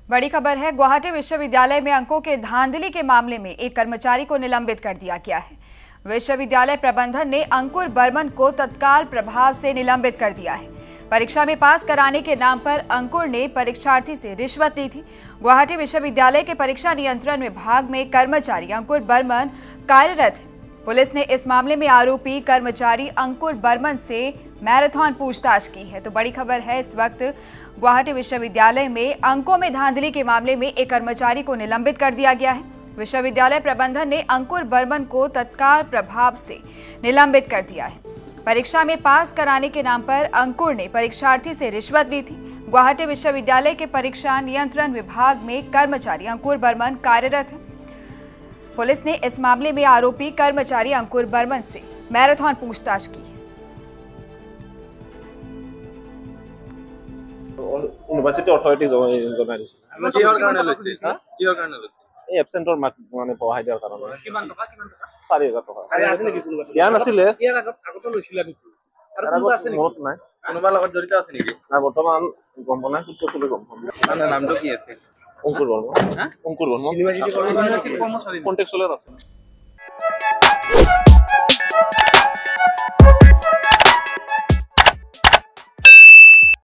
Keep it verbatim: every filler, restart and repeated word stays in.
बड़ी खबर है। गुवाहाटी विश्वविद्यालय में अंकों के धांधली के मामले में एक कर्मचारी को निलंबित कर दिया गया है। विश्वविद्यालय प्रबंधन ने अंकुर बर्मन को तत्काल प्रभाव से निलंबित कर दिया है। परीक्षा में पास कराने के नाम पर अंकुर ने परीक्षार्थी से रिश्वत ली थी। गुवाहाटी विश्वविद्यालय के परीक्षा नियंत्रण विभाग में कर्मचारी अंकुर बर्मन कार्यरत है। पुलिस ने इस मामले में आरोपी कर्मचारी अंकुर बर्मन से मैराथन पूछताछ की है। तो बड़ी खबर है, इस वक्त गुवाहाटी विश्वविद्यालय में अंकों में धांधली के मामले में एक कर्मचारी को निलंबित कर दिया गया है। विश्वविद्यालय प्रबंधन ने अंकुर बर्मन को तत्काल प्रभाव से निलंबित कर दिया है। परीक्षा में पास कराने के नाम पर अंकुर ने परीक्षार्थी से रिश्वत ली थी। गुवाहाटी विश्वविद्यालय के परीक्षा नियंत्रण विभाग में कर्मचारी अंकुर बर्मन कार्यरत है। पुलिस ने इस मामले में आरोपी कर्मचारी अंकुर बर्मन से मैराथन पूछताछ की है। ইউনিভার্সিটি অথৰিটিজ জনাই দিছে। কিহৰ কাৰণে লৈছে? কিহৰ কাৰণে লৈছে? এই এবচেন্টৰ মাৰ্ক মানে পঢ়াই দিয়াৰ কাৰণে। কিমান টকা কিমান টকা? চাৰি হাজাৰ টকা। আৰে আছে নেকি কোনোবা? দিয়া নাছিলে। ইয়াৰ আগত আগতে লৈছিলা নেকি? আৰু কোনোবা আছে নেকি? মনত নাই। কোনোবা লগত জড়িত আছে নেকি? না বৰ্তমান গম পোৱা নাই, কিন্তু চলি গম পাম। মানে নামটো কি আছে? অংকুৰ বৰ্মন। হা? অংকুৰ বৰ্মন। ইউনিভাৰ্সিটি কৰ্মচাৰী। কণ্টেক্সুৱেলৰ আছে।